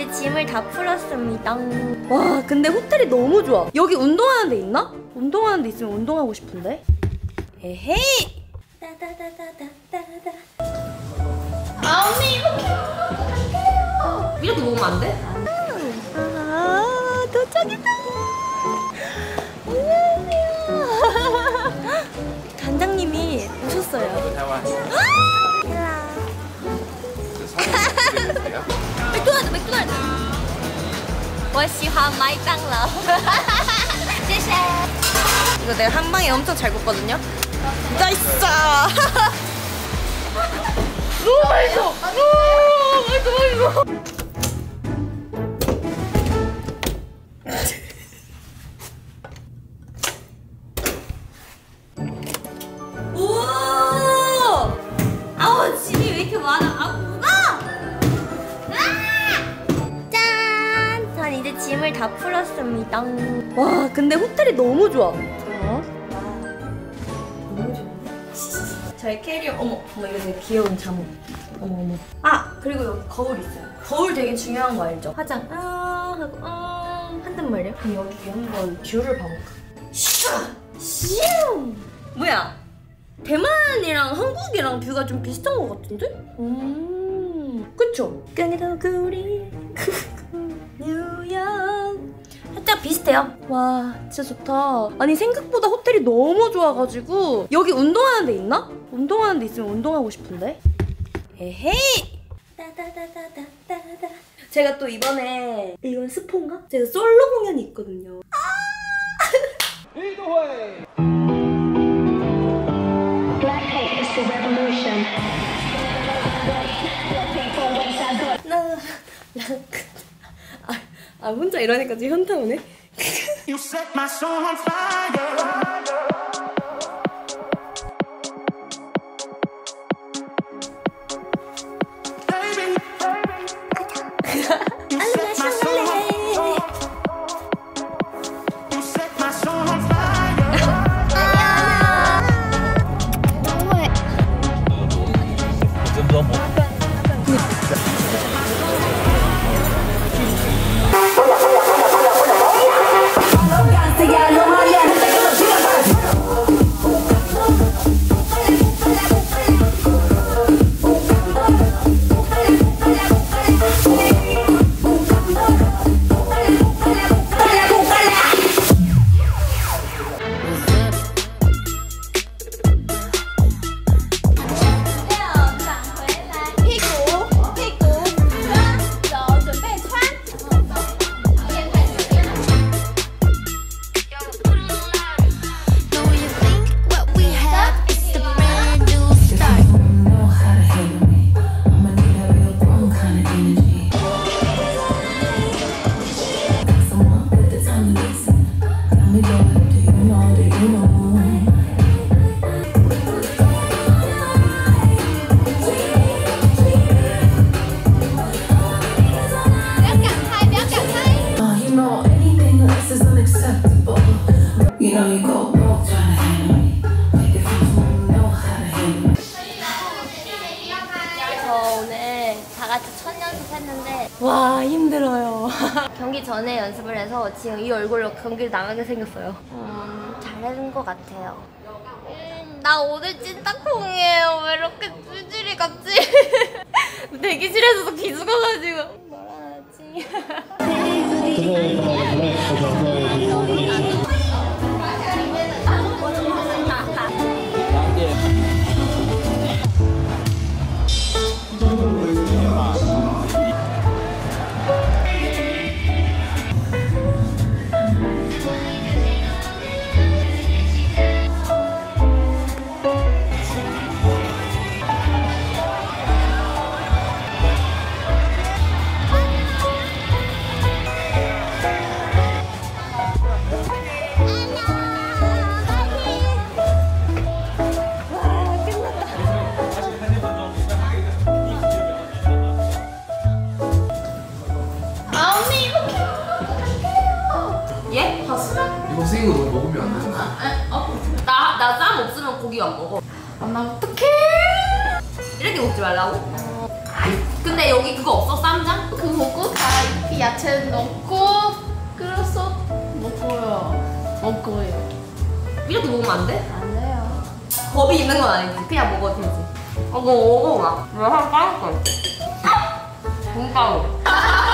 이제 짐을 다 풀었습니다. 와, 근데 호텔이 너무 좋아. 여기 운동하는 데 있나? 운동하는 데 있으면 운동하고 싶은데. 에헤이. 아, 언니 이렇게 이렇게 먹으면 안 돼? 아, 도착이다. 안녕하세요. 단장님이 오셨어요. 맥도날드. 我喜欢麦当劳. 谢谢. 이거 내가 한 방에 엄청 잘 굽거든요. 나이스. 너무 맛있어. 맛있어. 우와! 아우, 짐이 왜 이렇게 많아? 아, 뭐가? 짠! 전 이제 짐을 다 풀었습니다. 와, 근데 호텔이 너무 좋아. 너무 좋아. 저의 캐리어. 어머, 이거 되게 귀여운 잠옷. 어머. 아, 그리고 여기 거울 있어요. 거울 되게 중요한 거 알죠? 화장 하고 한단 말이야. 그럼 여기 한번 뷰를 봐볼까? 슈! 뭐야? 대만이랑 한국이랑 뷰가 좀 비슷한 것 같은데? 그쵸? 깡이더구리 뉴욕 살짝 비슷해요. 와, 진짜 좋다. 아니, 생각보다 호텔이 너무 좋아가지고 여기 운동하는 데 있나? 운동하는 데 있으면 운동하고 싶은데. 에헤이. 제가 또 이번에 이건 스폰가? 제가 솔로 공연이 있거든요. 혼자 이러니까 지금 현타 오네. 했는데 와, 힘들어요. 경기 전에 연습을 해서 지금 이 얼굴로 경기를 나가게 생겼어요. 잘하는 것 같아요. 나 오늘 찐따콩이에요. 왜 이렇게 찌질이 같지? 대기실에서도 기죽어가지고 뭐라 하지? 이거 생긴 거 너무 먹으면 안 되잖아. 나 쌈 없으면 고기 안 먹어. 나 어떡해? 이렇게 먹지 말라고? 근데 여기 그거 없어? 쌈장? 그거 먹고 가. 야채 넣고 끓여서 먹고요. 이렇게 먹으면 안 돼? 안 돼요. 겁이 있는 건 아니지. 그냥 먹어도 되지. 이거 먹어봐. 왜 하나 까먹고 있지? 분가루.